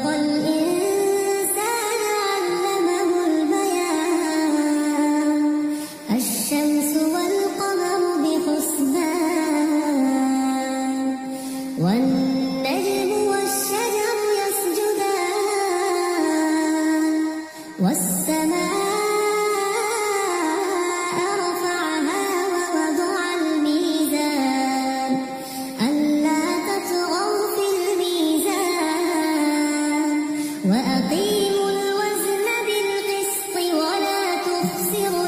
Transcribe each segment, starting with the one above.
خلق الإنسان علمه البيان الشمس والقمر بحسبان والنجم والشجر يسجدان والسماء رفعها ووضع الميزان ألا تطغوا في الميزان وأقيموا الوزن بالقسط ولا تخسروا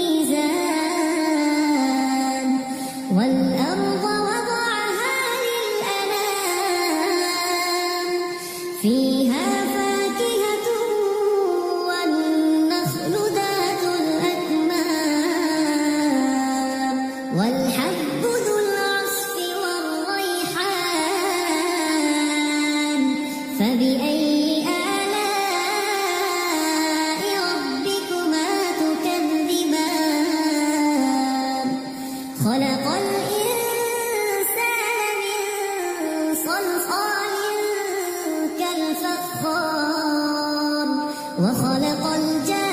الميزان والأرض وضعها للأنام فيها فاكهة والنخل ذات الأكمام والحب ذو العصف والريحان فبأي آلاء ربكما تكذبان خلق الإنسان من صلصال كالفخار وخلق الجان